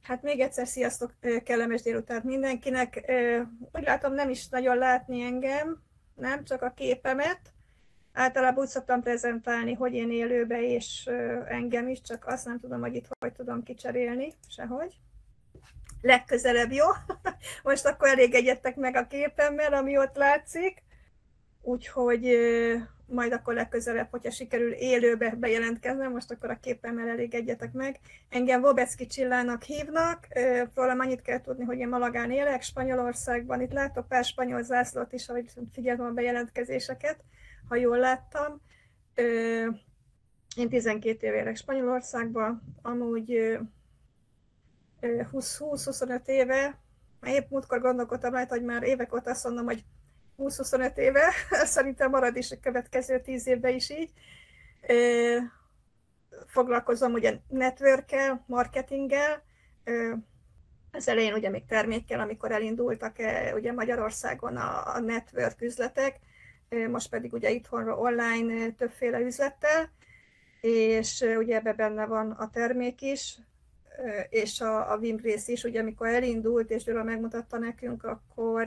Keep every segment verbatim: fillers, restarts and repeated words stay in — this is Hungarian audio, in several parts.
Hát még egyszer sziasztok, kellemes délután mindenkinek. Úgy látom, nem is nagyon látni engem, nem csak a képemet. Általában úgy szoktam prezentálni, hogy én élőbe, és engem is, csak azt nem tudom, hogy itt hogy tudom kicserélni, sehogy. Legközelebb, jó? Most akkor elégedjetek meg a képemmel, ami ott látszik. Úgyhogy majd akkor legközelebb, hogyha sikerül élőbe bejelentkeznem, most akkor a képemmel elégedjetek meg. Engem Vobecki Csillának hívnak, rólam annyit kell tudni, hogy én Malagán élek, Spanyolországban. Itt látok pár spanyol zászlót is, ahogy figyeltem a bejelentkezéseket, ha jól láttam. Én tizenkét éve élek Spanyolországban, amúgy húsz-huszonöt éve, épp múltkor gondolkodtam rajta, hogy már évek óta azt mondom, hogy húsz-huszonöt éve, szerintem marad is a következő tíz évben is így. Foglalkozom ugye networkkel, marketinggel, az elején ugye még termékkel, amikor elindultak ugye Magyarországon a, a network üzletek, most pedig ugye itthonról online többféle üzlettel, és ugye ebben benne van a termék is, és a, a Wimgrace is, ugye amikor elindult, és Gyula megmutatta nekünk, akkor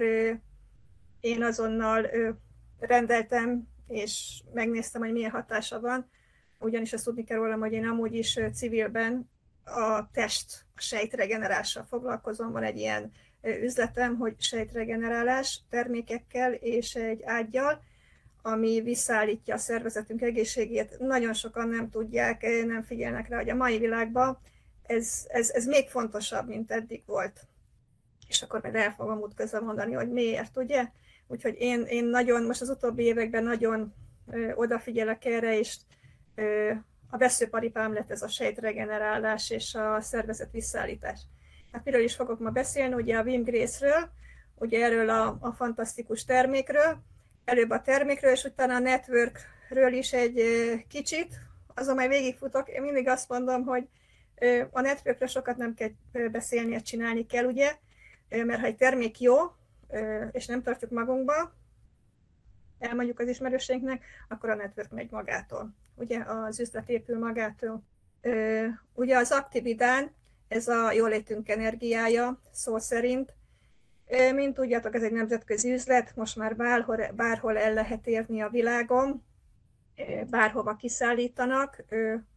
én azonnal rendeltem, és megnéztem, hogy milyen hatása van, ugyanis azt tudni kell rólam, hogy én amúgy is civilben a test, a sejtregenerással foglalkozom, van egy ilyen üzletem, hogy sejtregenerálás termékekkel és egy ággyal, ami visszaállítja a szervezetünk egészségét. Nagyon sokan nem tudják, nem figyelnek rá, hogy a mai világban ez, ez, ez még fontosabb, mint eddig volt. És akkor majd el fogom útközben mondani, hogy miért, ugye? Úgyhogy én, én nagyon, most az utóbbi években nagyon ö, odafigyelek erre, és ö, a veszőparipám lett ez a sejtregenerálás és a szervezet visszaállítás. Hát miről is fogok ma beszélni? Ugye a Wimgrace-ről, ugye erről a, a fantasztikus termékről, előbb a termékről, és utána a networkről is egy ö, kicsit, azon majd végigfutok. Én mindig azt mondom, hogy ö, a networkről sokat nem kell beszélni, csinálni kell, ugye? Mert ha egy termék jó, és nem tartjuk magunkba, elmondjuk az ismerőseinknek, akkor a network megy magától. Ugye az üzlet épül magától. Ugye az Actividán, ez a jólétünk energiája, szó szerint. Mint tudjátok, ez egy nemzetközi üzlet, most már bárhol, bárhol el lehet érni a világon, bárhova kiszállítanak.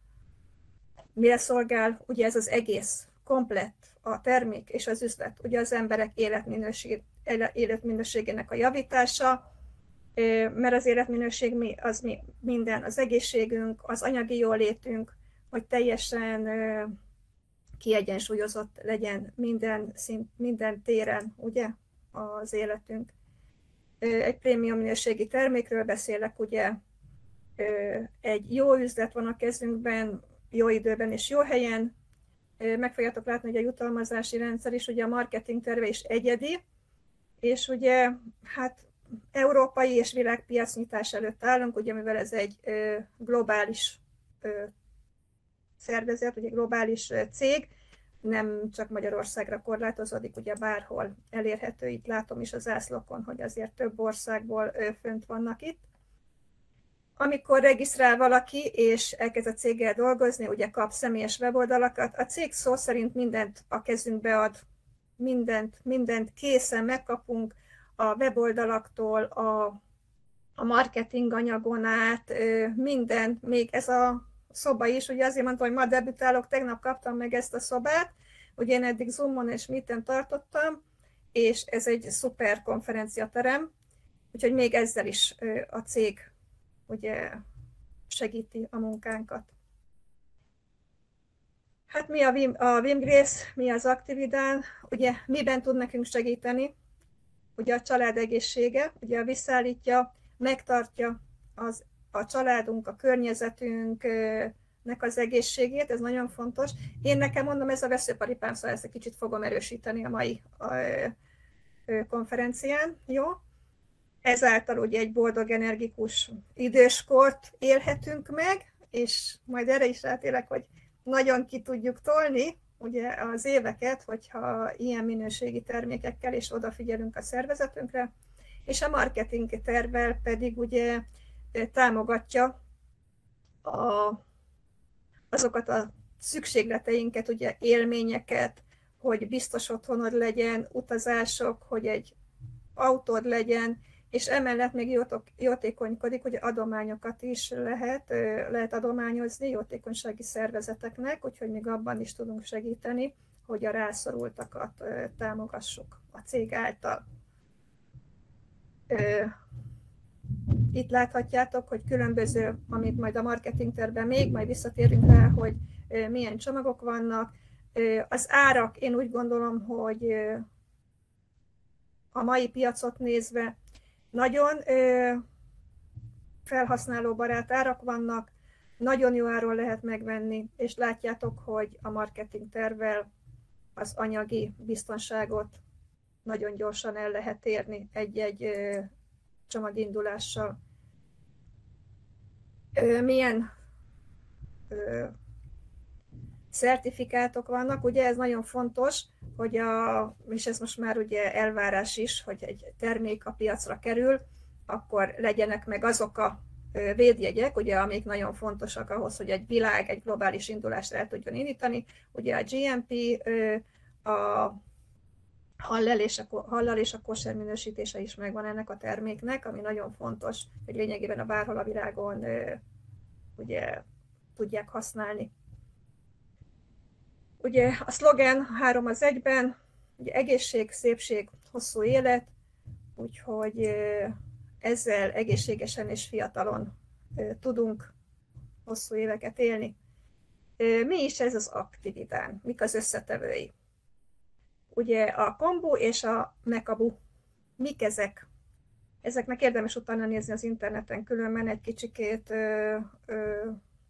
Mire szolgál? Ugye ez az egész, komplett, a termék és az üzlet, ugye az emberek életminőség, életminőségének a javítása, mert az életminőség az mi, minden, az egészségünk, az anyagi jólétünk, hogy teljesen kiegyensúlyozott legyen minden, szint, minden téren, ugye, az életünk. Egy prémium minőségi termékről beszélek, ugye, egy jó üzlet van a kezünkben, jó időben és jó helyen. Meg fogjátok látni, hogy a jutalmazási rendszer is, ugye a marketing terve is egyedi, és ugye hát európai és világpiacnyitás előtt állunk, ugye mivel ez egy globális szervezet, ugye globális cég, nem csak Magyarországra korlátozódik, ugye bárhol elérhető, itt látom is az zászlókon, hogy azért több országból fönt vannak itt. Amikor regisztrál valaki, és elkezd a céggel dolgozni, ugye kap személyes weboldalakat, a cég szó szerint mindent a kezünkbe ad, mindent, mindent készen megkapunk, a weboldalaktól, a, a marketing anyagon át, minden, még ez a szoba is, ugye azért mondtam, hogy ma debütálok, tegnap kaptam meg ezt a szobát, ugye én eddig Zoomon és Meeten tartottam, és ez egy szuper konferenciaterem, úgyhogy még ezzel is a cég ugye segíti a munkánkat. Hát mi a, Wim, a Wimgrace, mi az Actividán, ugye miben tud nekünk segíteni? Ugye a család egészsége, ugye visszaállítja, megtartja az, a családunk, a környezetünknek az egészségét, ez nagyon fontos. Én nekem mondom, ez a veszőparipám, szóval ezt egy kicsit fogom erősíteni a mai a, a, a konferencián, jó? Ezáltal ugye egy boldog, energikus időskort élhetünk meg, és majd erre is rátérek, hogy nagyon ki tudjuk tolni ugye az éveket, hogyha ilyen minőségi termékekkel és odafigyelünk a szervezetünkre, és a marketing tervvel pedig ugye támogatja a, azokat a szükségleteinket, ugye élményeket, hogy biztos otthonod legyen, utazások, hogy egy autód legyen, és emellett még jótékonykodik, hogy adományokat is lehet, lehet adományozni jótékonysági szervezeteknek, úgyhogy még abban is tudunk segíteni, hogy a rászorultakat támogassuk a cég által. Itt láthatjátok, hogy különböző, amit majd a marketingtervben még, majd visszatérünk rá, hogy milyen csomagok vannak. Az árak, én úgy gondolom, hogy a mai piacot nézve nagyon felhasználóbarát árak vannak, nagyon jó áron lehet megvenni, és látjátok, hogy a marketingtervvel az anyagi biztonságot nagyon gyorsan el lehet érni egy-egy csomagindulással. Milyen szertifikátok vannak, ugye ez nagyon fontos, hogy a, és ez most már ugye elvárás is, hogy egy termék a piacra kerül, akkor legyenek meg azok a védjegyek, ugye, amik nagyon fontosak ahhoz, hogy egy világ, egy globális indulást el tudjon indítani. Ugye a gé em pé, a hallel és a, hallal és a kosher minősítése is megvan ennek a terméknek, ami nagyon fontos, hogy lényegében a bárhol a világon ugye tudják használni. Ugye a szlogen három az egyben, ugye egészség, szépség, hosszú élet, úgyhogy ezzel egészségesen és fiatalon tudunk hosszú éveket élni. Mi is ez az aktivitán? Mik az összetevői? Ugye a kombu és a mekabu. Mik ezek? Ezeknek érdemes utána nézni az interneten, különben egy kicsikét ö, ö,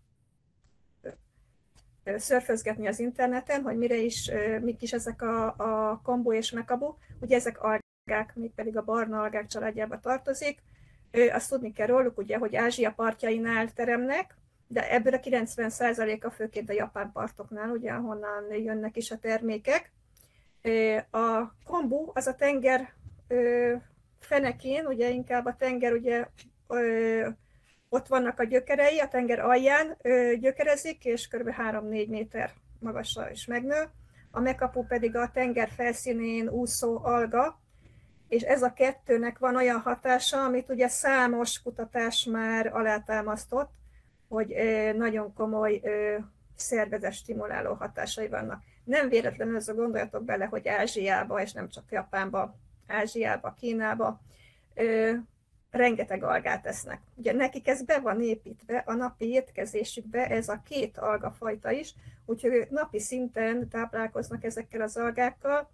szörfözgetni az interneten, hogy mire is, mik is ezek a, a kombu és mekabu. Ugye ezek algák, mégpedig a barna algák családjába tartozik. Azt tudni kell róluk, ugye, hogy Ázsia partjainál teremnek, de ebből a kilencven százaléka főként a japán partoknál, ugye, ahonnan jönnek is a termékek. A kombu az a tenger fenekén, ugye inkább a tenger, ugye, ott vannak a gyökerei, a tenger alján gyökerezik, és kb. három-négy méter magasra is megnő. A mekapu pedig a tenger felszínén úszó alga, és ez a kettőnek van olyan hatása, amit ugye számos kutatás már alátámasztott, hogy nagyon komoly szervezet stimuláló hatásai vannak. Nem véletlenül ez a gondoljatok bele, hogy Ázsiába, és nem csak Japánba, Ázsiába, Kínába, rengeteg algát esznek. Ugye nekik ez be van építve a napi étkezésükbe, ez a két algafajta is, úgyhogy ők napi szinten táplálkoznak ezekkel az algákkal.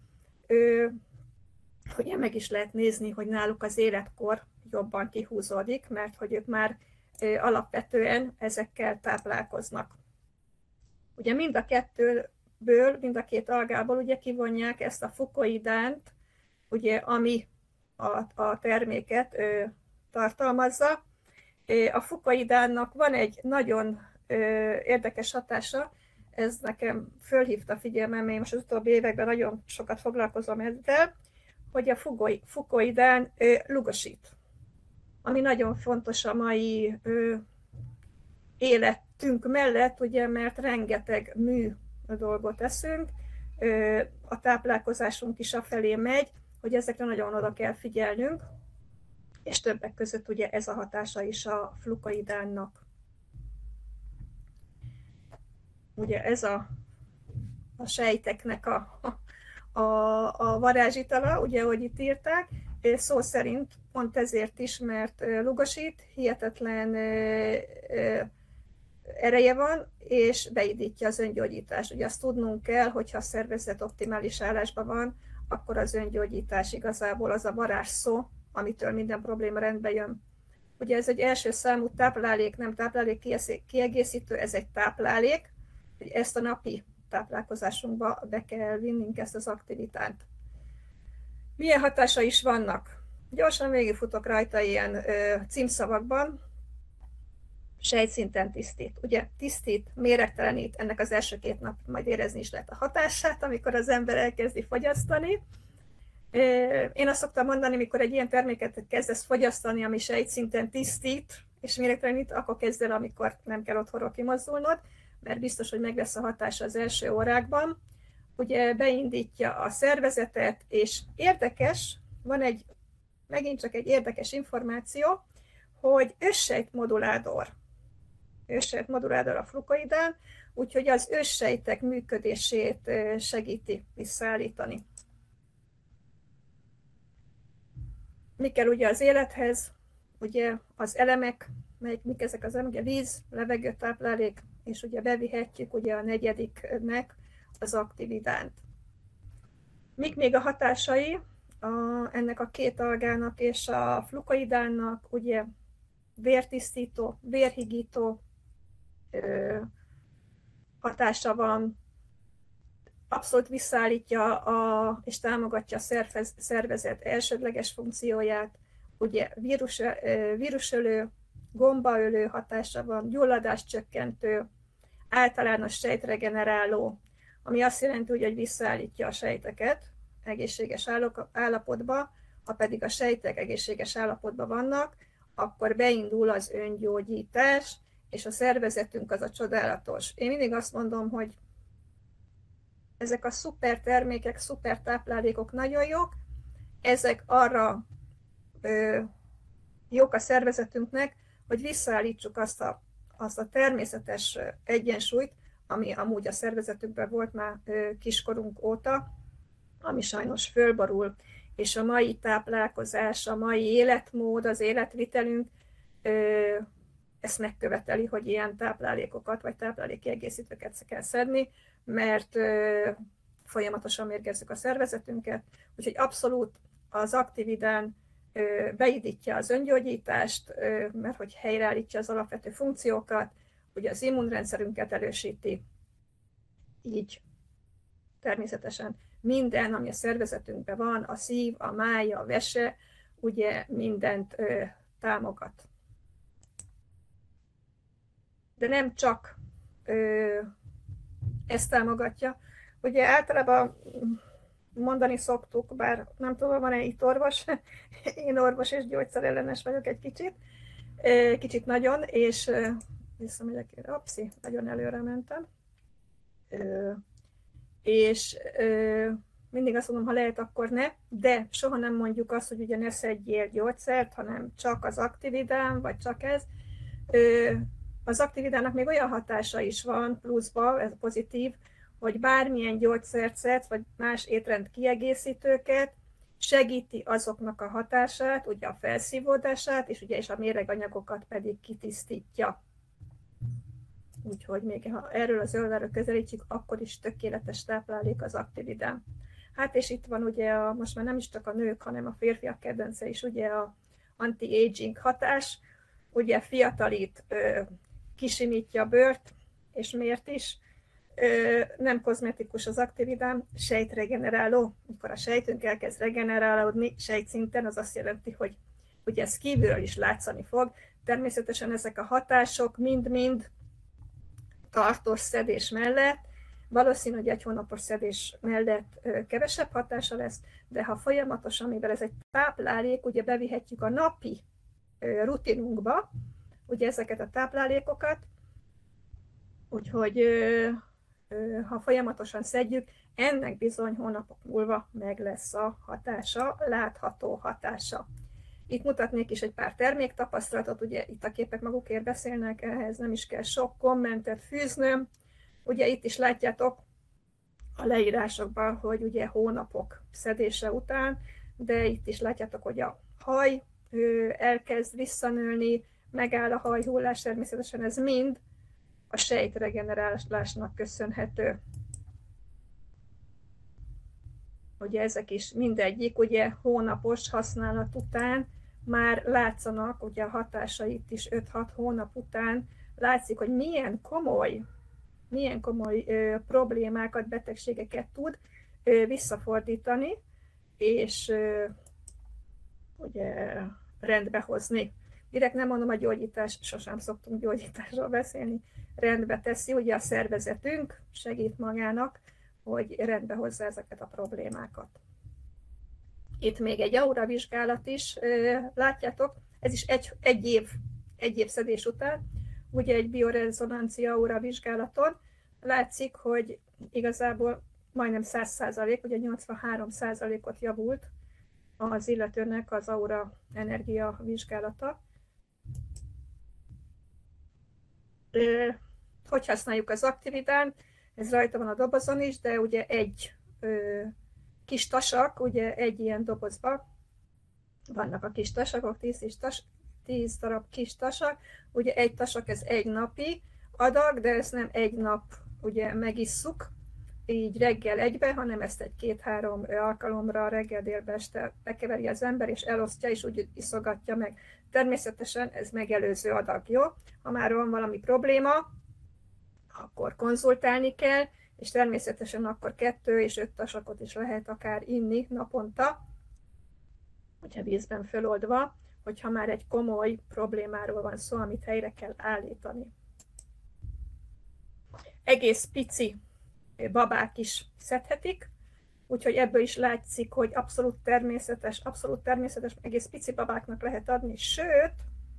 Ugye meg is lehet nézni, hogy náluk az életkor jobban kihúzódik, mert hogy ők már alapvetően ezekkel táplálkoznak. Ugye mind a kettőből, mind a két algából ugye kivonják ezt a fukoidánt, ugye, ami a, a terméket ö, tartalmazza. A fukoidánnak van egy nagyon ö, érdekes hatása, ez nekem fölhívta figyelmem, én most az utóbbi években nagyon sokat foglalkozom ezzel, hogy a fukoidán ö, lugosít, ami nagyon fontos a mai ö, életünk mellett, ugye, mert rengeteg mű dolgot eszünk, ö, a táplálkozásunk is afelé megy, hogy ezekre nagyon oda kell figyelnünk, és többek között ugye ez a hatása is a fukoidánnak. Ugye ez a, a sejteknek a, a, a varázsitala, ugye, hogy itt írták, szó szerint pont ezért is, mert lugosít, hihetetlen ereje van, és beindítja az öngyógyítást. Ugye azt tudnunk kell, hogyha a szervezet optimális állásban van, akkor az öngyógyítás igazából az a varázsszó, amitől minden probléma rendbe jön. Ugye ez egy első számú táplálék, nem táplálék kiegészítő, ez egy táplálék, hogy ezt a napi táplálkozásunkba be kell vinnünk ezt az aktivitánt. Milyen hatása is vannak? Gyorsan végigfutok rajta ilyen ö, címszavakban. Sejtszinten tisztít. Ugye tisztít, méregtelenít, ennek az első két nap majd érezni is lehet a hatását, amikor az ember elkezdi fogyasztani. Én azt szoktam mondani, mikor egy ilyen terméket kezdesz fogyasztani, ami sejtszinten tisztít, és méregtelenít, akkor kezd el, amikor nem kell otthonról kimozdulnod, mert biztos, hogy meg lesz a hatása az első órákban. ugye beindítja a szervezetet, és érdekes, van egy, megint csak egy érdekes információ, hogy őssejtmodulátor. Őssejtmodulátor a flukoidán, úgyhogy az őssejtek működését segíti visszaállítani. Mi kell ugye az élethez? Ugye az elemek, melyik, mik ezek az elemek? Ugye víz, levegő, táplálék, és ugye bevihetjük ugye a negyediknek az aktividánt. Mik még a hatásai a, ennek a két algának és a flukoidánnak? Ugye vértisztító, vérhigító ö, hatása van, abszolút visszaállítja a, és támogatja a szervezet elsődleges funkcióját, ugye vírus, vírusölő, gombaölő hatása van, gyulladáscsökkentő, általános sejtregeneráló, ami azt jelenti, hogy visszaállítja a sejteket egészséges állapotba, ha pedig a sejtek egészséges állapotban vannak, akkor beindul az öngyógyítás, és a szervezetünk az a csodálatos. Én mindig azt mondom, hogy ezek a szuper termékek, szuper táplálékok nagyon jók, ezek arra ö, jók a szervezetünknek, hogy visszaállítsuk azt a, azt a természetes egyensúlyt, ami amúgy a szervezetünkben volt már ö, kiskorunk óta, ami sajnos fölborul, és a mai táplálkozás, a mai életmód, az életvitelünk ö, ezt megköveteli, hogy ilyen táplálékokat vagy táplálékkiegészítőket kell szedni, mert ö, folyamatosan mérgezzük a szervezetünket, úgyhogy abszolút az aktividán ö, beindítja az öngyógyítást, ö, mert hogy helyreállítja az alapvető funkciókat, ugye az immunrendszerünket erősíti, így természetesen minden, ami a szervezetünkben van, a szív, a máj, a vese, ugye mindent ö, támogat. De nem csak ö, ezt támogatja. Ugye általában mondani szoktuk, bár nem tudom, van-e itt orvos, én orvos és gyógyszerellenes vagyok egy kicsit, kicsit nagyon, és visszamegyek, opszi, nagyon előre mentem, és mindig azt mondom, ha lehet, akkor ne, de soha nem mondjuk azt, hogy ugye ne szedjél gyógyszert, hanem csak az aktividán, vagy csak ez. Az aktividának még olyan hatása is van pluszba, ez pozitív, hogy bármilyen gyógyszert szedsz, vagy más étrend kiegészítőket, segíti azoknak a hatását, ugye a felszívódását, és ugye és a méreganyagokat pedig kitisztítja. Úgyhogy még ha erről az oldalról közelítjük, akkor is tökéletes táplálék az aktividán. Hát és itt van ugye a, most már nem is csak a nők, hanem a férfiak kedvence is, ugye a anti-aging hatás, ugye fiatalít, kisimítja a bőrt, és miért is? Nem kozmetikus az aktividán, sejtregeneráló. Mikor a sejtünk elkezd regenerálódni sejtszinten, az azt jelenti, hogy ugye ez kívülről is látszani fog. Természetesen ezek a hatások mind-mind tartós szedés mellett, valószínű, hogy egy hónapos szedés mellett kevesebb hatása lesz, de ha folyamatosan, mivel ez egy táplálék, ugye bevihetjük a napi rutinunkba, ugye ezeket a táplálékokat, úgyhogy ha folyamatosan szedjük, ennek bizony hónapok múlva meg lesz a hatása, látható hatása. Itt mutatnék is egy pár terméktapasztalatot, ugye itt a képek magukért beszélnek, ehhez nem is kell sok kommentet fűznöm. Ugye itt is látjátok a leírásokban, hogy ugye hónapok szedése után, de itt is látjátok, hogy a haj elkezd visszanőni, megáll a hajhullás, természetesen ez mind a sejtregenerálásnak köszönhető. Ugye ezek is mindegyik, ugye hónapos használat után már látszanak, ugye a hatásait is öt-hat hónap után látszik, hogy milyen komoly, milyen komoly ö, problémákat, betegségeket tud ö, visszafordítani, és ö, ugye rendbe hozni. Direkt nem mondom a gyógyítás, sosem szoktunk gyógyításról beszélni, rendbe teszi, ugye a szervezetünk segít magának, hogy rendbe hozza ezeket a problémákat. Itt még egy aura vizsgálat is, látjátok, ez is egy, egy, év, egy év szedés után, ugye egy biorezonancia aura vizsgálaton látszik, hogy igazából majdnem száz százalék, ugye nyolcvanhárom százalékot javult az illetőnek az aura energia vizsgálata. Hogy használjuk az aktivitánt? Ez rajta van a dobozon is, de ugye egy ö, kis tasak, ugye egy ilyen dobozban vannak a kis tasakok, tíz, tas, tíz darab kis tasak, ugye egy tasak ez egy napi adag, de ezt nem egy nap ugye megisszuk, így reggel egybe, hanem ezt egy két-három alkalomra reggel, délbe, este bekeveri az ember, és elosztja, és úgy iszogatja meg. Természetesen ez megelőző adag, jó? Ha már van valami probléma, akkor konzultálni kell, és természetesen akkor kettő és öt tasakot is lehet akár inni naponta, hogyha vízben föloldva, hogyha már egy komoly problémáról van szó, amit helyre kell állítani. Egész pici babák is szedhetik, úgyhogy ebből is látszik, hogy abszolút természetes, abszolút természetes, egész pici babáknak lehet adni, sőt,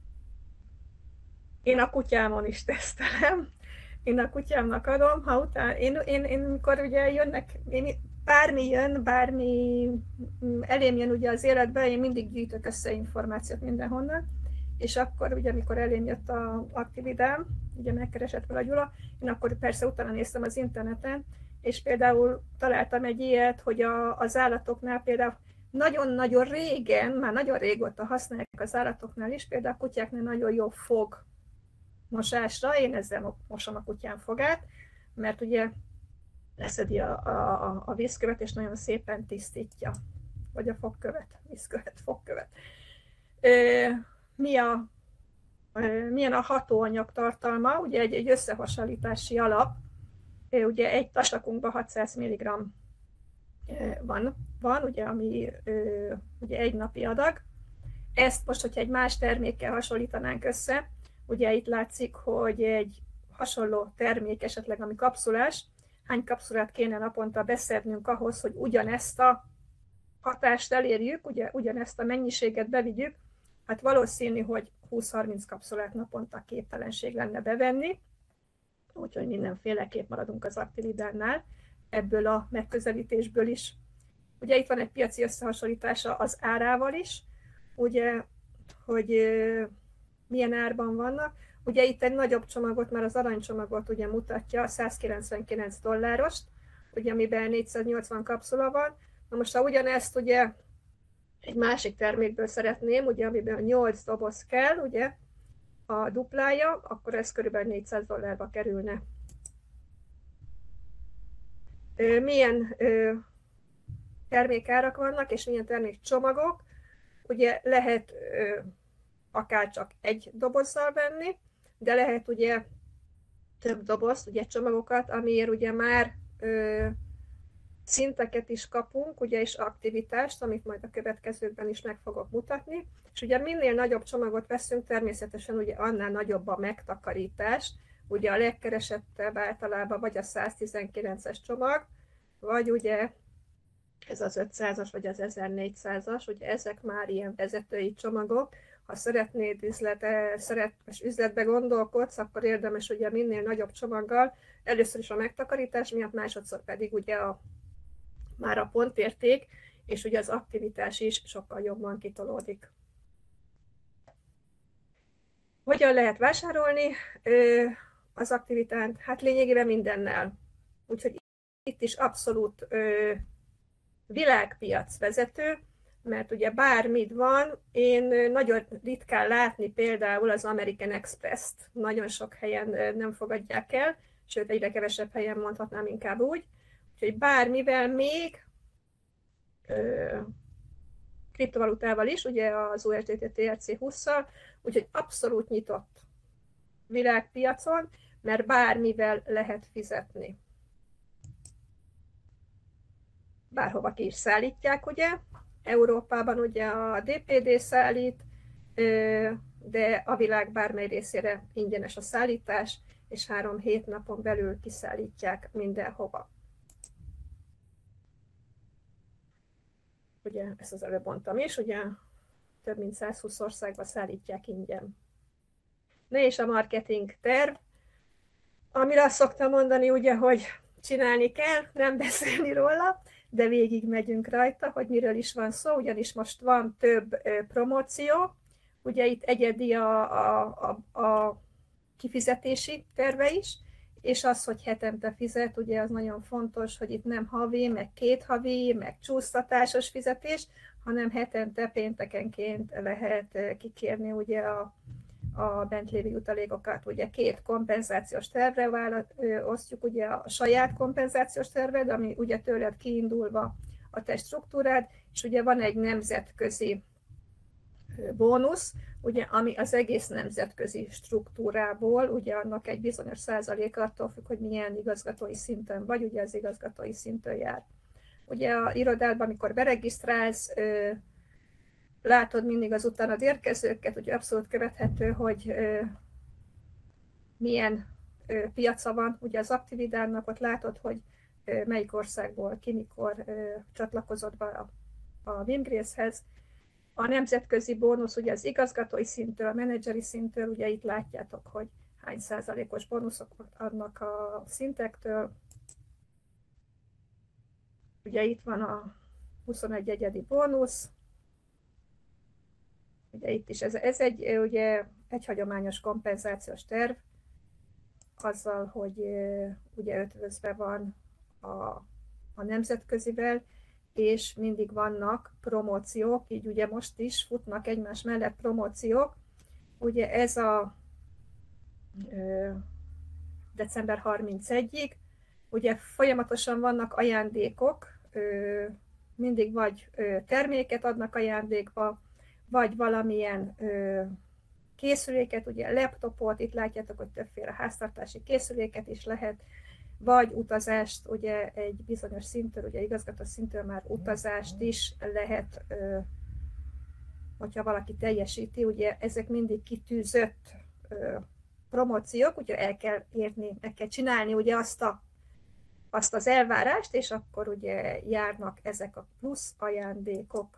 én a kutyámon is tesztelem, én a kutyámnak adom, ha utána, én, én, én mikor ugye jönnek, én, bármi jön, bármi elém jön ugye az életbe, én mindig gyűjtök össze információt mindenhonnan, és akkor ugye, amikor elém jött az aktividám, ugye megkeresett vele a Gyula, én akkor persze utána néztem az interneten, és például találtam egy ilyet, hogy a, az állatoknál például nagyon-nagyon régen, már nagyon régóta használják az állatoknál is, például a kutyáknál nagyon jó fog mosásra, én ezzel mosom a kutyám fogát, mert ugye leszedi a, a, a vízkövet, és nagyon szépen tisztítja, vagy a fogkövet, vízkövet, fogkövet. Ö, mi a, ö, milyen a hatóanyag tartalma? Ugye egy, egy összehasonlítási alap, ö, ugye egy tasakunkban hatszáz milligramm van, van ugye, ami ö, ugye egy napi adag. Ezt most, hogyha egy más termékkel hasonlítanánk össze, ugye itt látszik, hogy egy hasonló termék, esetleg ami kapszulás, hány kapszulát kéne naponta beszednünk ahhoz, hogy ugyanezt a hatást elérjük, ugye, ugyanezt a mennyiséget bevigyük, hát valószínű, hogy húsz-harminc kapszulát naponta képtelenség lenne bevenni, úgyhogy mindenféleképp maradunk az aktividánnál, ebből a megközelítésből is. Ugye itt van egy piaci összehasonlítása az árával is, ugye, hogy milyen árban vannak. Ugye itt egy nagyobb csomagot, már az aranycsomagot ugye mutatja, százkilencvenkilenc dollárost, ugye, amiben négyszáznyolcvan kapszula van. Na most, ha ugyanezt ugye egy másik termékből szeretném, ugye, amiben nyolc doboz kell, ugye, a duplája, akkor ez körülbelül négyszáz dollárba kerülne. Milyen termékárak vannak, és milyen termékcsomagok? Ugye lehet akár csak egy dobozzal venni, de lehet ugye több dobozt, ugye csomagokat, amiért ugye már ö, szinteket is kapunk, ugye és aktivitást, amit majd a következőkben is meg fogok mutatni. És ugye minél nagyobb csomagot veszünk, természetesen ugye annál nagyobb a megtakarítás. Ugye a legkeresettebb általában vagy a száztizenkilences csomag, vagy ugye ez az ötszázas vagy az ezernégyszázas, ugye ezek már ilyen vezetői csomagok. Ha szeretnéd üzlete, szeretnes üzletbe gondolkodsz, akkor érdemes ugye minél nagyobb csomaggal, először is a megtakarítás miatt, másodszor pedig ugye a, már a pontérték, és ugye az aktivitás is sokkal jobban kitolódik. Hogyan lehet vásárolni az aktivitánt? Hát lényegében mindennel. Úgyhogy itt is abszolút világpiac vezető, mert ugye bármit van, én nagyon ritkán látni például az American Express-t, nagyon sok helyen nem fogadják el, sőt egyre kevesebb helyen mondhatnám inkább úgy, úgyhogy bármivel még ö, kriptovalutával is, ugye az u es dé té té er cé hússzal, úgyhogy abszolút nyitott világpiacon, mert bármivel lehet fizetni. Bárhova ki is szállítják, ugye? Európában ugye a dé pé dé szállít, de a világ bármely részére ingyenes a szállítás, és három-hét napon belül kiszállítják mindenhova. Ugye ezt az előbb mondtam is, ugye több mint százhúsz országba szállítják ingyen. Na és a marketing terv, amire azt szoktam mondani, ugye, hogy csinálni kell, nem beszélni róla, de végig megyünk rajta, hogy miről is van szó, ugyanis most van több promóció, ugye itt egyedi a, a, a, a kifizetési terve is, és az, hogy hetente fizet, ugye az nagyon fontos, hogy itt nem havi, meg két havi, meg csúsztatásos fizetés, hanem hetente péntekenként lehet kikérni ugye a, a bent lévő jutalékokat. Ugye két kompenzációs tervre vállal, ö, osztjuk, ugye a saját kompenzációs terved, ami ugye tőled kiindulva a te struktúrád, és ugye van egy nemzetközi bónusz, ugye, ami az egész nemzetközi struktúrából, ugye annak egy bizonyos százalék attól függ, hogy milyen igazgatói szinten vagy, ugye az igazgatói szinten jár. Ugye a irodádban, amikor beregisztrálsz, látod mindig az utánad érkezőket, ugye abszolút követhető, hogy milyen piaca van, ugye az Actividának, ott látod, hogy melyik országból ki mikor csatlakozott be a, a Wimgrace-hez. A nemzetközi bónusz, ugye az igazgatói szinttől, a menedzseri szinttől, ugye itt látjátok, hogy hány százalékos bónuszok adnak a szintektől. Ugye itt van a huszonegy egyedi bónusz. Ugye itt is ez, ez egy, ugye, egy hagyományos kompenzációs terv, azzal, hogy ugye ötvözve van a, a nemzetközivel, és mindig vannak promóciók, így ugye most is futnak egymás mellett promóciók. Ugye ez a ö, december harmincegyedikéig, ugye folyamatosan vannak ajándékok, ö, mindig vagy ö, terméket adnak ajándékba, vagy valamilyen ö, készüléket, ugye laptopot, itt látjátok, hogy többféle háztartási készüléket is lehet, vagy utazást, ugye egy bizonyos szintől, ugye igazgató szintől már utazást is lehet, ö, hogyha valaki teljesíti, ugye ezek mindig kitűzött ö, promóciók, ugye el kell érni, meg kell csinálni ugye azt, a, azt az elvárást, és akkor ugye járnak ezek a plusz ajándékok.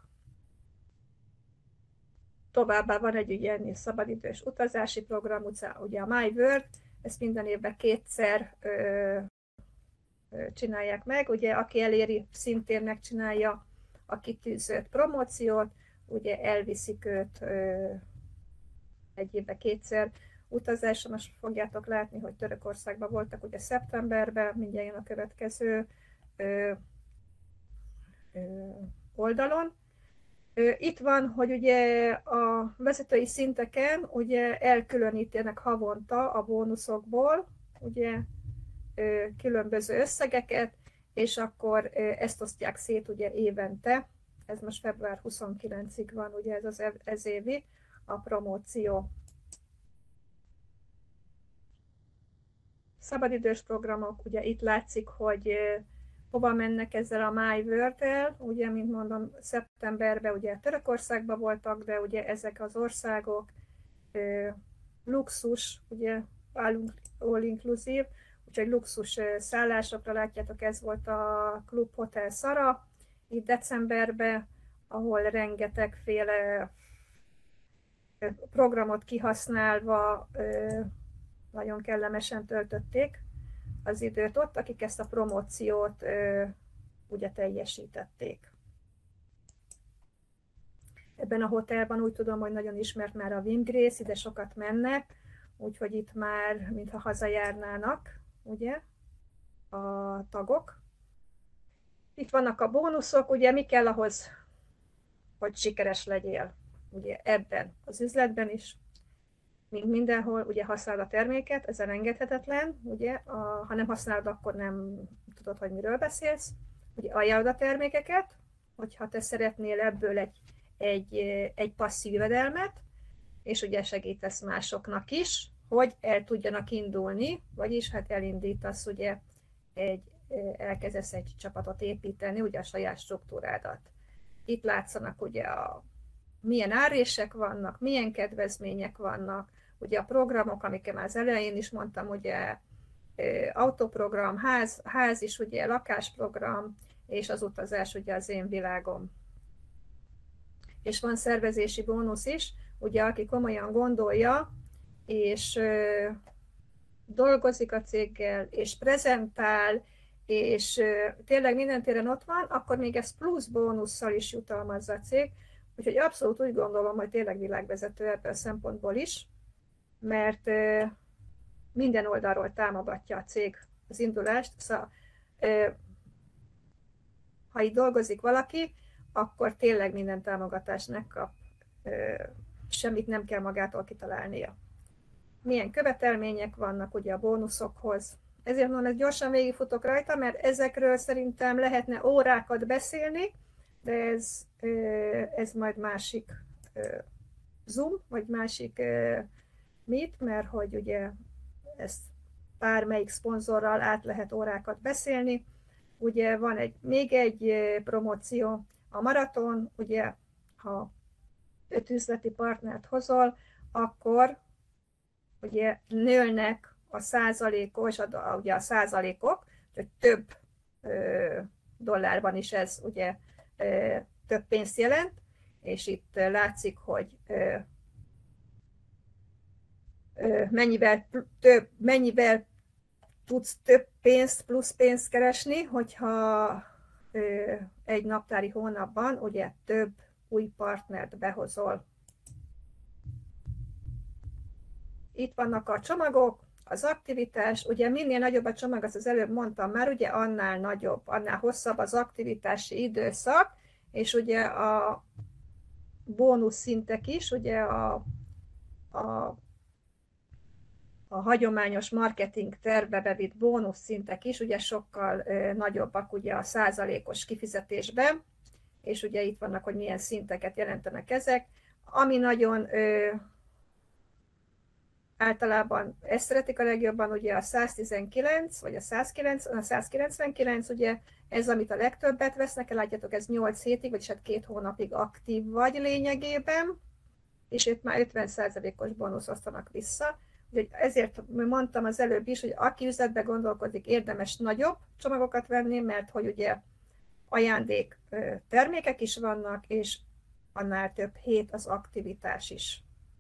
Továbbá van egy ilyen szabadidős utazási program, ugye a My World, ezt minden évben kétszer ö, ö, csinálják meg, ugye aki eléri, szintén megcsinálja a kitűzött promóciót, ugye elviszik őt ö, egy évben kétszer utazásra. Most fogjátok látni, hogy Törökországban voltak ugye szeptemberben, mindjárt jön a következő ö, ö, oldalon. Itt van, hogy ugye a vezetői szinteken ugye elkülönítenek havonta a bónuszokból ugye különböző összegeket, és akkor ezt osztják szét ugye évente. Ez most február huszonkilencedikéig van, ugye ez az ez évi a promóció. Szabadidős programok, ugye itt látszik, hogy hova mennek ezzel a My World-el, ugye, mint mondom, szeptemberben ugye Törökországban voltak, de ugye ezek az országok ö, luxus, ugye all inclusive, úgyhogy luxus szállásokra látjátok, ez volt a Club Hotel Sara, itt decemberben, ahol rengetegféle programot kihasználva ö, nagyon kellemesen töltötték az időt ott, akik ezt a promóciót ö, ugye teljesítették. Ebben a hotelban úgy tudom, hogy nagyon ismert már a Wimgrace, ide sokat mennek, úgyhogy itt már mintha hazajárnának, ugye, a tagok. Itt vannak a bónuszok, ugye mi kell ahhoz, hogy sikeres legyél, ugye ebben az üzletben is, mint mindenhol, ugye használod a terméket, ez elengedhetetlen, ugye, a, ha nem használod, akkor nem tudod, hogy miről beszélsz. Ugye ajánlod a termékeket, hogyha te szeretnél ebből egy, egy, egy passzív jövedelmet, és ugye segítesz másoknak is, hogy el tudjanak indulni, vagyis hát elindítasz, ugye, egy, elkezdesz egy csapatot építeni, ugye a saját struktúrádat. Itt látszanak ugye a milyen árések vannak, milyen kedvezmények vannak, ugye a programok, amiket már az elején is mondtam, ugye autoprogram, ház, ház is, ugye lakásprogram, és az utazás ugye az én világom. És van szervezési bónusz is, ugye aki komolyan gondolja, és ö, dolgozik a céggel, és prezentál, és tényleg minden téren ott van, akkor még ez plusz bónusszal is jutalmazza a cég. Úgyhogy abszolút úgy gondolom, hogy tényleg világvezető ebből a szempontból is, mert minden oldalról támogatja a cég az indulást. Szóval, ha itt dolgozik valaki, akkor tényleg minden támogatást megkap, semmit nem kell magától kitalálnia. Milyen követelmények vannak ugye a bónuszokhoz. Ezért mondom, hogy gyorsan végigfutok rajta, mert ezekről szerintem lehetne órákat beszélni, de ez, ez majd másik Zoom, vagy másik Meet, mert hogy ugye ezt bármelyik szponzorral át lehet órákat beszélni. Ugye van egy, még egy promóció, a maraton, ugye ha öt üzleti partnert hozol, akkor ugye nőnek a százalékos, a, ugye a százalékok, hogy több ö, dollárban is ez ugye ö, több pénzt jelent, és itt látszik, hogy ö, ö, mennyivel több, mennyivel tudsz több pénzt, plusz pénzt keresni, hogyha ö, egy naptári hónapban ugye több új partnert behozol. Itt vannak a csomagok, az aktivitás, ugye minél nagyobb a csomag, azt az előbb mondtam már, ugye annál nagyobb, annál hosszabb az aktivitási időszak, és ugye a bónusz szintek is, ugye a, a, a hagyományos marketing tervbe bevitt bónusz szintek is, ugye sokkal ö, nagyobbak ugye a százalékos kifizetésben, és ugye itt vannak, hogy milyen szinteket jelentenek ezek, ami nagyon ö, általában ezt szeretik a legjobban, ugye a száztizenkilenc, vagy a százkilencven, a százkilencvenkilenc, ugye ez, amit a legtöbbet vesznek, látjátok, ez nyolc hétig, vagyis hát két hónapig aktív vagy lényegében, és itt már ötven százalékos bónusz osztanak vissza. Úgyhogy ezért mondtam az előbb is, hogy aki üzletbe gondolkodik, érdemes nagyobb csomagokat venni, mert hogy ugye ajándék termékek is vannak, és annál több hét az aktivitás is.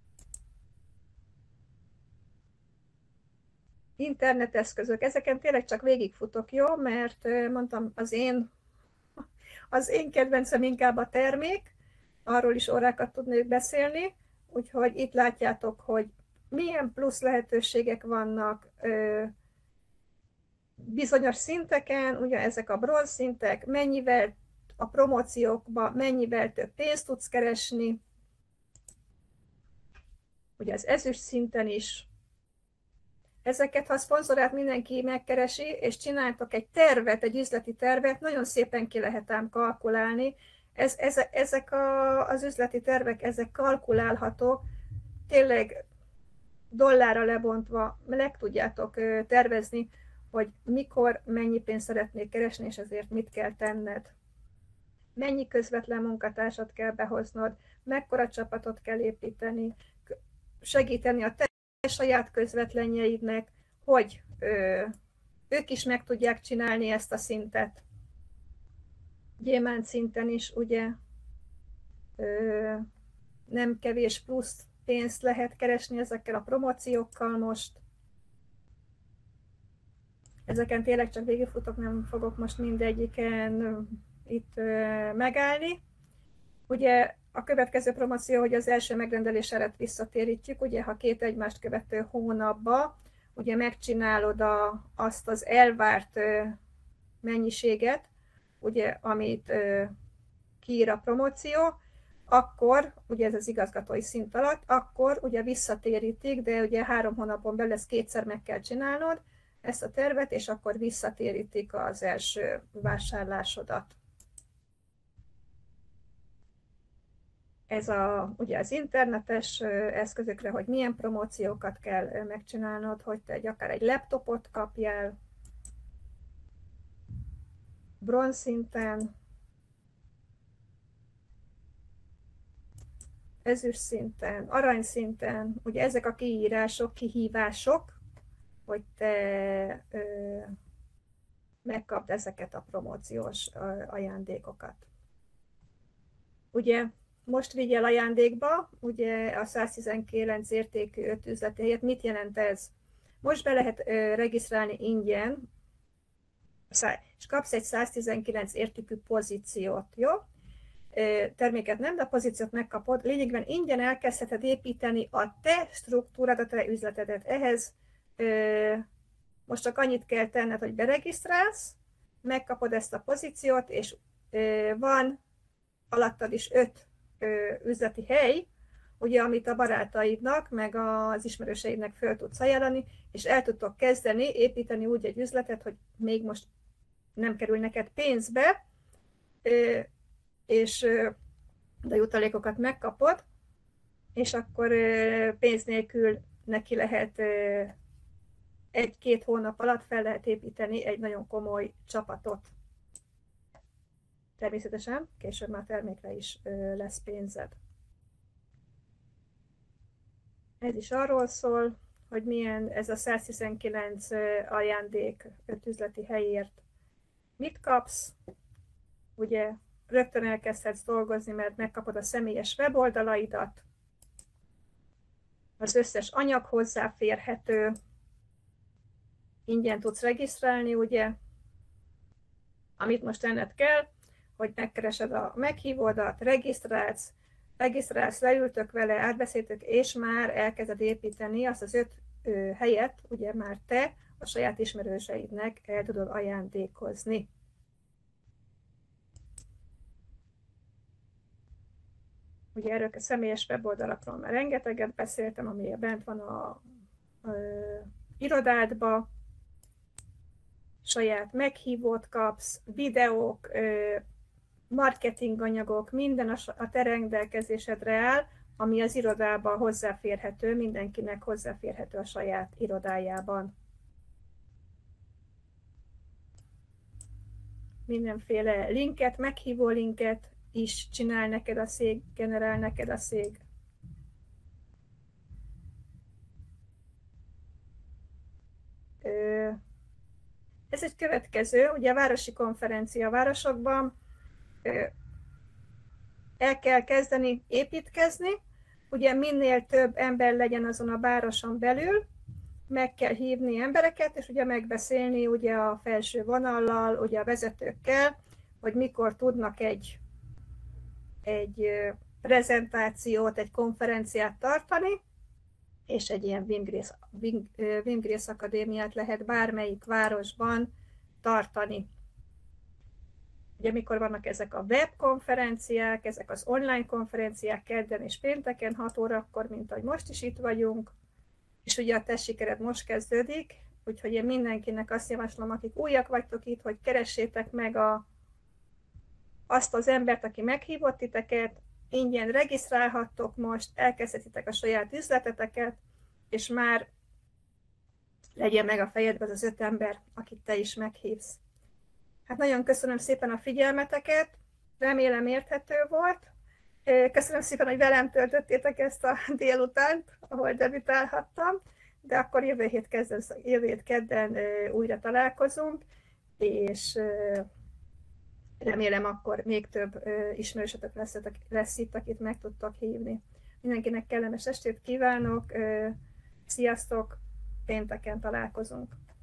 Interneteszközök, ezeken tényleg csak végigfutok, jó? Mert mondtam, az én, az én kedvencem inkább a termék, arról is órákat tudnék beszélni, úgyhogy itt látjátok, hogy milyen plusz lehetőségek vannak bizonyos szinteken, ugye ezek a bronz szintek, mennyivel a promóciókban, mennyivel több pénzt tudsz keresni, ugye az ezüst szinten is. Ezeket, ha a szponzorát mindenki megkeresi, és csináltok egy tervet, egy üzleti tervet, nagyon szépen ki lehet ám kalkulálni. Ez, ez, ezek a, az üzleti tervek, ezek kalkulálhatók, tényleg dollárra lebontva meg tudjátok tervezni, hogy mikor, mennyi pénzt szeretnék keresni, és ezért mit kell tenned. Mennyi közvetlen munkatársat kell behoznod, mekkora csapatot kell építeni, segíteni a te saját közvetlenjeidnek, hogy ö, ők is meg tudják csinálni ezt a szintet. Gyémánt szinten is ugye ö, nem kevés plusz pénzt lehet keresni ezekkel a promóciókkal most. Ezeken tényleg csak végigfutok, nem fogok most mindegyiken itt ö, megállni. Ugye a következő promóció, hogy az első megrendelés előtt visszatérítjük, ugye ha két egymást követő hónapba ugye megcsinálod a, azt az elvárt ö, mennyiséget, ugye, amit ö, kiír a promóció, akkor, ugye ez az igazgatói szint alatt, akkor ugye visszatérítik, de ugye három hónapon belül ezt kétszer meg kell csinálnod, ezt a tervet, és akkor visszatérítik az első vásárlásodat. Ez a, ugye az internetes eszközökre, hogy milyen promóciókat kell megcsinálnod, hogy te egy, akár egy laptopot kapjál, bronz szinten, ezüst szinten, arany szinten, ugye ezek a kiírások, kihívások, hogy te ö, megkapd ezeket a promóciós ö, ajándékokat. Ugye most vigyél ajándékba, ugye a száztizenkilenc értékű öt üzleti helyet. Mit jelent ez? Most be lehet ö, regisztrálni ingyen és kapsz egy száztizenkilenc értékű pozíciót, jó? Terméket nem, de a pozíciót megkapod. Lényegben ingyen elkezdheted építeni a te struktúrát, a te üzletedet. Ehhez most csak annyit kell tenned, hogy beregisztrálsz, megkapod ezt a pozíciót, és van alattad is öt üzleti hely, ugye, amit a barátaidnak, meg az ismerőseidnek föl tudsz ajánlani, és el tudtok kezdeni építeni úgy egy üzletet, hogy még most nem kerül neked pénzbe, és a jutalékokat megkapod, és akkor pénz nélkül neki lehet egy-két hónap alatt fel lehet építeni egy nagyon komoly csapatot. Természetesen később már termékre is lesz pénzed. Ez is arról szól, hogy milyen ez a száztizenkilenc ajándék öt üzleti helyért. Mit kapsz? Ugye rögtön elkezdhetsz dolgozni, mert megkapod a személyes weboldalaidat, az összes anyag hozzáférhető, ingyen tudsz regisztrálni, ugye, amit most tenned kell, hogy megkeresed a meghívódat, regisztrálsz, regisztrálsz, leültök vele, átbeszéltök, és már elkezded építeni azt az öt ö, helyet, ugye már te a saját ismerőseidnek el tudod ajándékozni. Ugye erről a személyes weboldalakról már rengeteget beszéltem, ami bent van a, a, a irodádba, saját meghívót kapsz, videók, marketinganyagok, minden a te rendelkezésedre áll, ami az irodában hozzáférhető, mindenkinek hozzáférhető a saját irodájában. Mindenféle linket, meghívó linket is csinál neked a cég, generál neked a cég. Ez egy következő, ugye a városi konferencia városokban el kell kezdeni építkezni, ugye minél több ember legyen azon a városon belül, meg kell hívni embereket, és ugye megbeszélni ugye a felső vonallal, ugye a vezetőkkel, hogy mikor tudnak egy, egy prezentációt, egy konferenciát tartani, és egy ilyen Wim Grace, Wim, Wim Grace Akadémiát lehet bármelyik városban tartani. Ugye mikor vannak ezek a webkonferenciák, ezek az online konferenciák kedden és pénteken hat órakor, mint ahogy most is itt vagyunk, és ugye a te sikered most kezdődik, úgyhogy én mindenkinek azt javaslom, akik újak vagytok itt, hogy keressétek meg a, azt az embert, aki meghívott titeket, ingyen regisztrálhattok most, elkezdhetitek a saját üzleteteket, és már legyen meg a fejedben az az öt ember, akit te is meghívsz. Hát nagyon köszönöm szépen a figyelmeteket, remélem érthető volt. Köszönöm szépen, hogy velem töltöttétek ezt a délutánt, ahol debütálhattam, de akkor jövő hét kedden, jövő hét kedden újra találkozunk, és remélem akkor még több ismerősötök lesz, lesz itt, akit meg tudtak hívni. Mindenkinek kellemes estét kívánok, sziasztok, pénteken találkozunk.